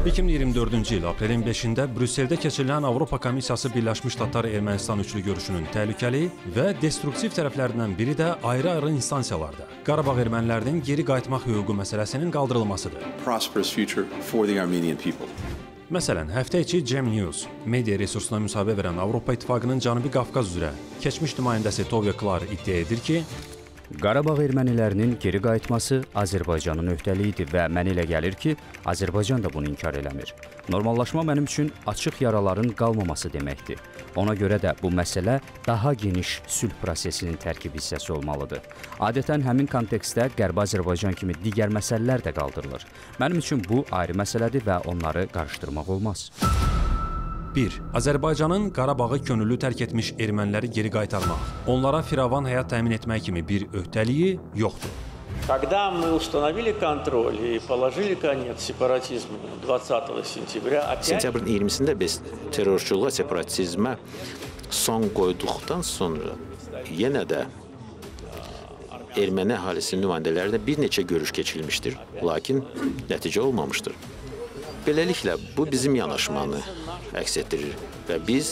2024-cü il aprelin 5-də Brüsseldə keçirilən Avropa Komissiyası Birləşmiş Ştatlar Ermənistan üçlü görüşünün təhlükəli və destruktiv tərəflərindən biri də ayrı-ayrı instansiyalarda Qarabağ ermənilərinin geri qayıtmaq hüququ məsələsinin qaldırılmasıdır. Məsələn, həftə içi Cem News media resursuna müsahibə verən Avropa İttifaqının Cənubi Qafqaz üzrə keçmiş nümayəndəsi Tovya Klar iddia edir ki, Qarabağ ermənilərinin geri qayıtması Azərbaycanın öhdəliyidir və mənə elə gəlir ki, Azərbaycan da bunu inkar eləmir. Normallaşma mənim üçün açıq yaraların qalmaması deməkdir. Ona görə də bu məsələ daha geniş sülh prosesinin tərkib hissəsi olmalıdır. Adətən həmin kontekstdə Qərbi Azərbaycan kimi digər məsələlər də qaldırılır. Mənim üçün bu ayrı məsələdir və onları qarışdırmaq olmaz. 1. Azərbaycanın Qarabağı könüllü tərk etmiş erməniləri geri qaytarmaq, onlara firavan həyat təmin etmək kimi bir öhdəliyi yoxdur. Когда мы установили контроль и положили конец сепаратизму 20 сентября, Sentyabrın 20-sində biz terrorçuluğa, separatizmə son qoyduqdan sonra yenə də erməni əhalisinin nümayəndələrində bir neçə görüş keçirilmişdir, lakin nəticə olmamışdır. Beləliklə, bu bizim yanaşmanı əks etdirir və biz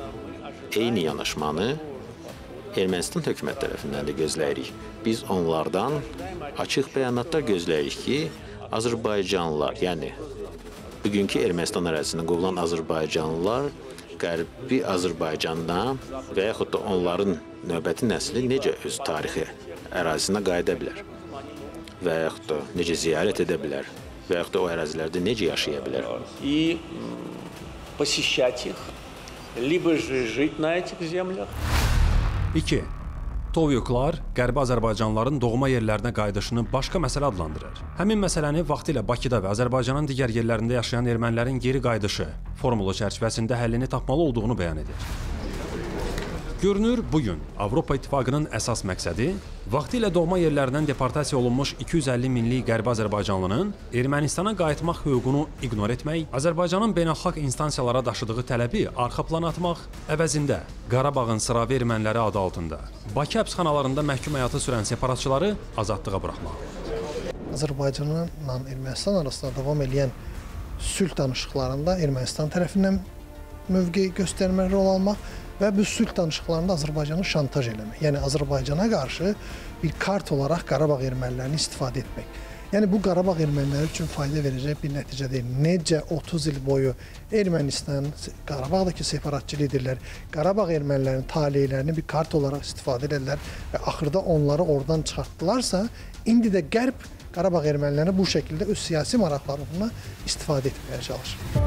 eyni yanaşmanı Ermənistan hökumət tərəfindən də gözləyirik. Biz onlardan açıq bəyanatlar gözləyirik ki, Azərbaycanlılar, yəni bugünkü Ermənistan ərazisindən qovulan Azərbaycanlılar Qərbi Azərbaycanda və yaxud da onların növbəti nəsli necə öz tarixi ərazisinə qayıda bilər və yaxud da necə ziyarət edə bilər və yaxud da o ərazilərdə necə yaşaya bilər. И посещать их, либо же жить на этих землях. 2. Tovya Klar Qərbi Azərbaycanlıların doğma yerlərinə qayıdışını başqa məsələ adlandırır. Həmin məsələni vaxtilə Bakıda və Azərbaycanın digər yerlərində yaşayan ermənilərin geri qayıdışı formulu çərçivəsində həllini tapmalı olduğunu bəyan edir. Görünür, bugün Avropa İttifaqının əsas məqsədi vaxtilə doğma yerlərindən deportasiya olunmuş 250 minlik Qərbi Azərbaycanlının Ermənistana qayıtmaq hüququnu ignor etmək, Azərbaycanın beynəlxalq instansiyalara daşıdığı tələbi arxa plana atmaq, əvəzində Qarabağın sıravi erməniləri adı altında Bakı həbsxanalarında məhkum həyatı sürən separatçıları azadlığa buraxmaq. Azərbaycanla Ermənistan arasında davam edən sülh danışıqlarında Ermənistan tərəfindən mövqe göstərmə rol almaq və bu sülh danışıqlarında Azərbaycanı şantaj eləmək. Yəni Azərbaycana qarşı bir kart olaraq Qarabağ ermənilərini istifadə etmək. Yəni bu Qarabağ erməniləri üçün fayda verəcək bir nəticə deyil. Necə 30 il boyu Ermənistan, Qarabağdakı separatçı liderlər Qarabağ ermənilərinin taleylərini bir kart olaraq istifadə edilər və axırda onları oradan çıxartdılarsa, indi də Qərb Qarabağ ermənilərini bu şəkildə öz siyasi maraqlarına istifadə etməyə çalışır.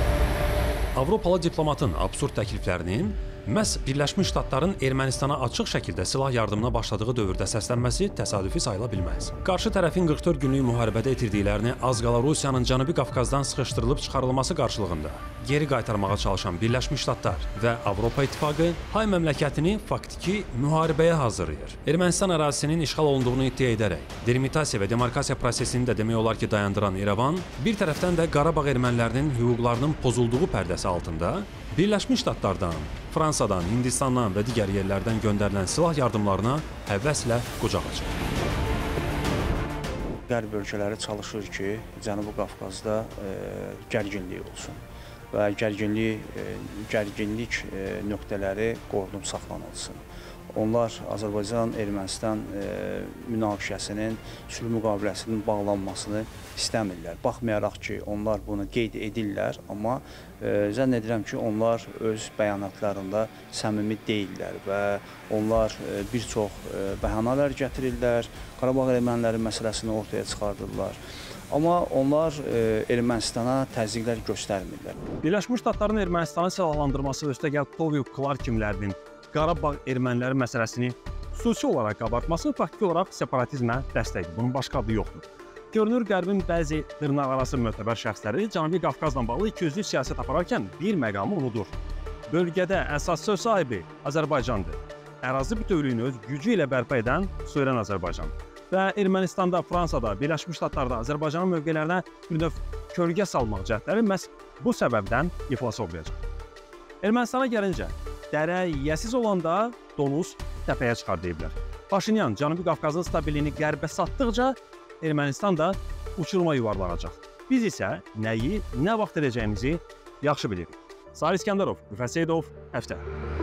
Avropalı diplomatın absurd təkliflərinin məhz Birləşmiş Ştatların Ermənistana açıq şəkildə silah yardımına başladığı dövrdə səslənməsi təsadüfi sayıla bilməz. Qarşı tərəfin 44 günlük müharibədə itirdiklərini az qala Rusiyanın Cənubi Qafqazdan sıxışdırılıb çıxarılması qarşılığında geri qaytarmağa çalışan Birləşmiş Ştatlar və Avropa İttifaqı hay məmləkətini faktiki müharibəyə hazırlayır. Ermənistan ərazisinin işğal olunduğunu iddia edərək, delimitasiya və demarkasiya prosesini də demək olar ki, dayandıran İrəvan, bir tərəfdən də Qarabağ ermənilərinin hüquqlarının pozulduğu pərdəsi altında Birləşmiş Ştatlardan, Fransadan, Hindistandan və digər yerlərdən göndərilən silah yardımlarına həvəslə qucaq açır. Qərb ölkələri çalışır ki, Cənubi Qafqazda gərginlik olsun və gərginlik nöqtələri qorunub saxlanılsın. Onlar Azərbaycan-Ermənistan münaqişəsinin, sülh müqaviləsinin bağlanmasını istəmirlər. Baxmayaraq ki, onlar bunu qeyd edirlər, amma zənn edirəm ki, onlar öz bəyanatlarında səmimi deyirlər və onlar bir çox bəhanələr gətirirlər, Qarabağ erməniləri məsələsini ortaya çıxardırlar. Amma onlar Ermənistana təzyiqlər göstərmirlər. Birləşmiş Ştatların Ermənistana silahlandırması və üstəgəl Tovya Klar kimlərinin Qarabağ erməniləri məsələsini xüsusi olaraq qabartması faktiki olaraq separatizmə dəstəkdir. Bunun başqa adı yoxdur. Görünür, Qərbin bəzi dırnaqarası mötəbər şəxsləri Cənubi Qafqazla bağlı ikiyüzlü siyasət apararkən bir məqamı unudur. Bölgədə əsas söz sahibi Azərbaycandır. Ərazi bütövlüyünü öz gücü ilə bərpa edən suveren Azərbaycandır. Və Ermənistanda, Fransada, Birləşmiş Ştatlarda Azərbaycanın mövqelərinə bir növ kölgə salmaq cəhdləri məhz bu səbəbdən iflasa uğrayacaq. Ermənistana gəlincə, dərə yiyəsiz olanda donuz təpəyə çıxar deyiblər. Paşinyan Cənubi Qafqazın stabiliyini qərbə satdıqca Ermənistan da uçuruma yuvarlanacaq. Biz isə nəyi, nə vaxt edəcəyimizi yaxşı bilirik. Sahil İskəndərov, Rüfət Seyidov, Həftə.